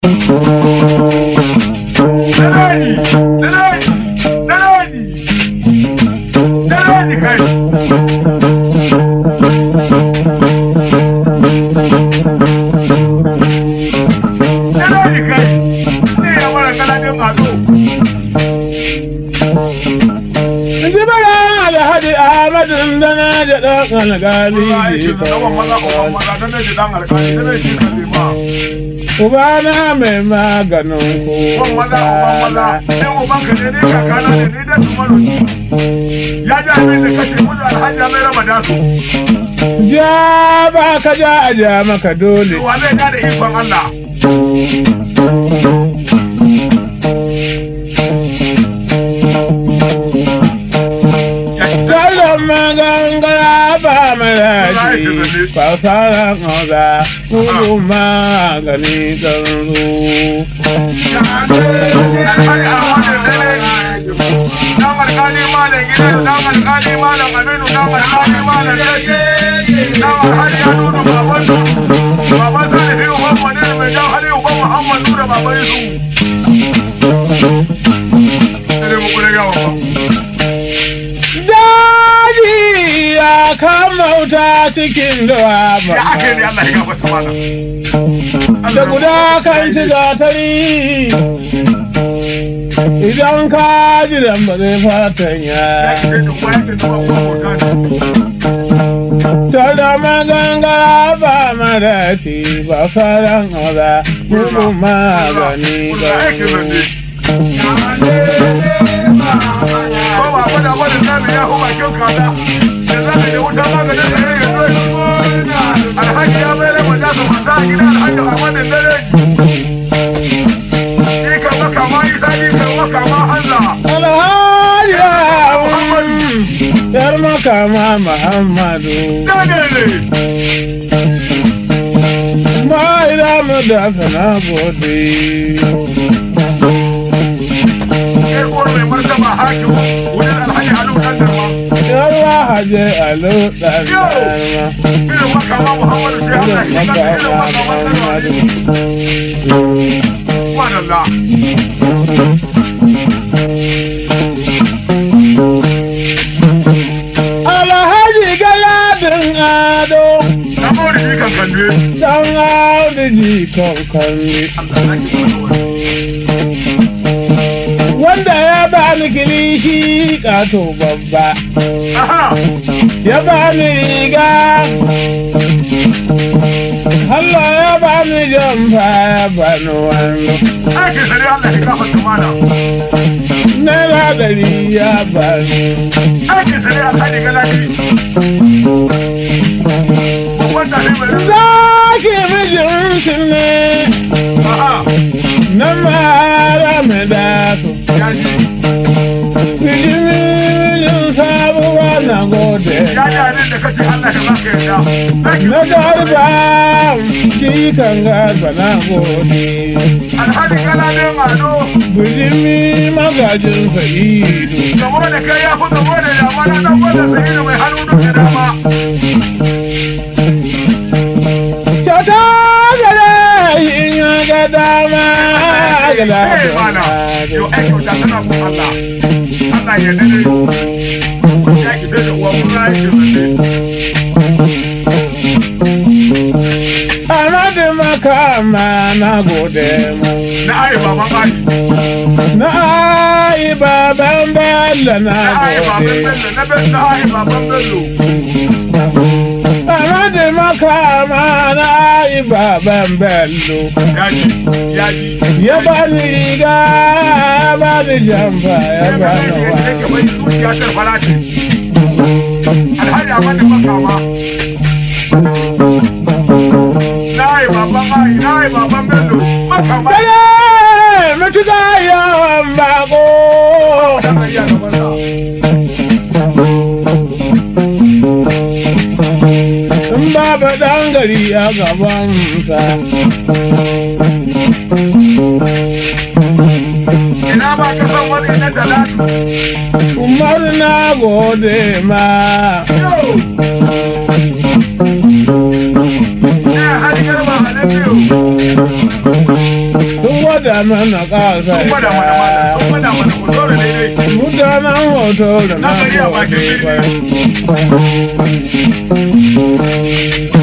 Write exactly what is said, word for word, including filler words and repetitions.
Dalaji, dalaji, dalaji, dalaji kai. Dalaji kai, ne ya mara kaladin ado. Jibara Alhaji Ahmadun da na ji ɗan alƙali. Ubana mai maganin kowa. Ya ji abin da kace mutu Alhaji mai Ramadatu. Ja ba ka ja a ja maka dole. Wa zai ja da ikon Allah. Magangara ba maraji fasaran oza kudu magani zanzu. Dan alƙali malam gida, dan alƙali malam Aminu, dan alƙali malam Yake, dan alhaji ya nudu baban nudu, baban Salihu Muhammad ne mai jan Aliyu ban Muhammad Nura baban Yusu. Sai mu kure gawa ba. Ya kama wuta cikin dawa ba. Ya ake ne Allah ya gafarta mana. Da guda kan ci gatari. Idan ka ji dan ba zai fatan ya. Ta da magangara ba maraci ba faran oza mugu magani ba. Baba gwada wani sami ya huma kyau kada. Da za a yi wuta maganin da ya yi zuwa shi. Alhaji ya bai rama da su mata a gida Alhaji Ahmadin dare. Shi kan maka ma Isa, shi kan maka ma Allah. Alhaji Muhammadu. Yar maka ma Muhammadu. Dagare. Ma ila mu da sana gode. Mai martaba hakim wajen Alhaji Alu dan Darma. Yarwa Haji Alu dan Darma. Irin makama Muhammadu sai Allah ya kasa irin makama Muhammadu. Wadalla. Alhaji Galadin Ado. Dan Audu ji kan kande. Dan Audu ji kan kande. Wanda ya bani kilishi kato babba, ya bani riga, Allah ya bani jamfa ya bani wando. Ake sare Allah ya kafa tumana. Naira dari ya bani. Ake sare Allah ya galaki. Wanda ne mai zaki mijin ne. Na mara me da su. Mijin sabuwa na gode. Ya ji abin da kace Allah ya baka yarda. Na garba ki kan garba na gode. Alhaji kana ne mado. Bijimi magajin Sa'idu. Gamo da kai ya fi gamo da dama na dan gwada Sa'idu mai hannu duk da dama. Kyauta gare in ya ga dama. Eh mana, yau ai kyauta tana kun Allah. Allah ya dade. Ya ki da uwa mun rai ki ne. Amadu makama na gode mu. Na ai baban ai. Na ai baban Bello na gode. Na ai baban Bello, na ai baban Bello. Amadu makama na ai baban Bello. Yaji, yaji. Ya bani riga, ya bani jamfa, ya bani wa. Alhaji Amadu makama. Na ai baban ai, na ai baban Bello. Makama. Dale, mutuka yawan bako. In baba ɗan gari a gabansa. Ina ba ka san wani na talatu. Umar na gode ma. Ne hali garba a na biyu. sun gwada mana ƙasa sun gwada mana malam sun gwada mana hoto da daidai mutanen hoto da na gari a bakin birni